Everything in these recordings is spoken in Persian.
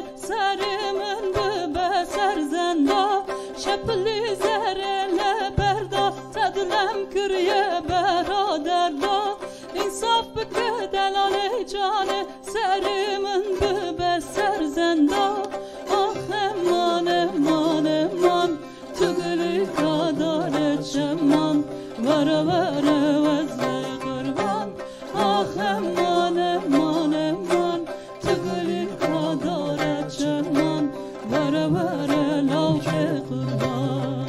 سرمن به سرزندا شپلی زهره بردا تدلم کریه برادر دا انصاف بکه دلال جان سرمن به سرزندا آخ امان امان امان تو گلی کادار چمان وره وره وزه قربان آخ امان امان امان تو گلی کادار چمان وره وره لوح قربان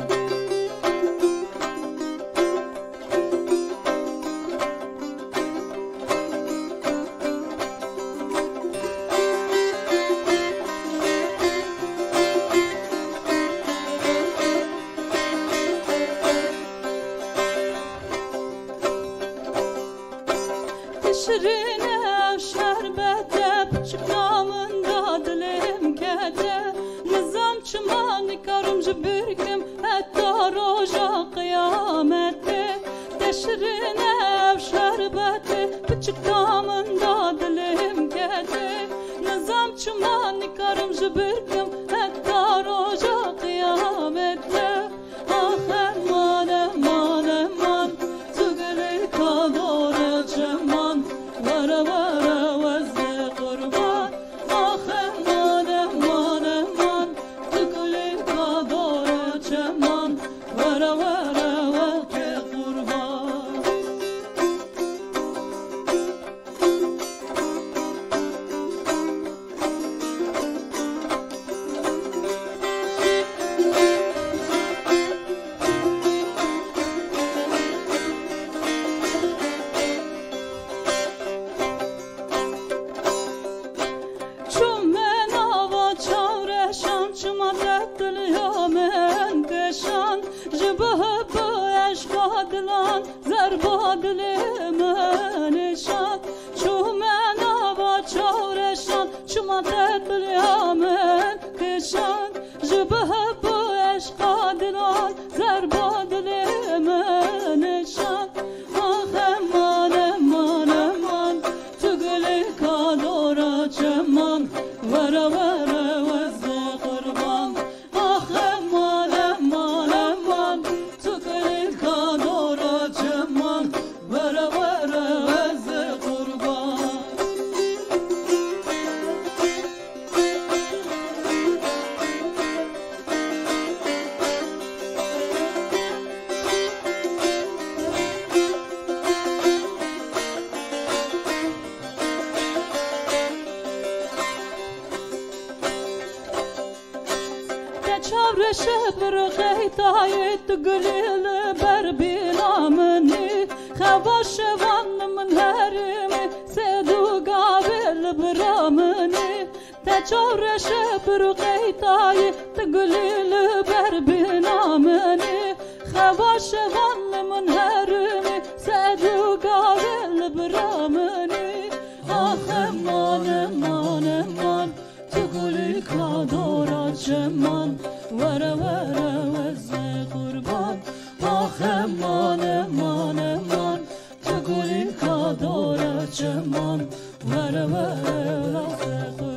شیرینه شربته پچک نامندا دلم کده نظام چمان کارم جبرکم حتی روژا قیامته شیرینه شربته پچک نامندا دلم کده نظام چمان کارم جبرکم حتی روژا قیامته آخ امان امان امان تو گلی کادار چمان وره وره وزه قربان آخ امان امان امان تو گلی کادار چمان وره وره وزه قربان دلان زربا دل منشان چو من آوا چارشان چما دل من کشان جبه با عشقا دلان زربا دل منشان آخ امان امان امان تو گلی کادارا چمان وره وره وزه قربان آخ امان امان امان تو گلی کادارا چمان وره وره وزه قربان چاورش بر خیتای تگلیل بر بینامنی خواش وان من هرمی سدو قابل برامنی چاورش بر خیتای تگلیل بر بینامنی خواش وان من هرمی سدو قابل برامنی آخ امان امان امان تگلی کادارا چمان وره وره وزه قربان آخ امان امان امان تو گلی کادارا چمان وره وره وزه قربان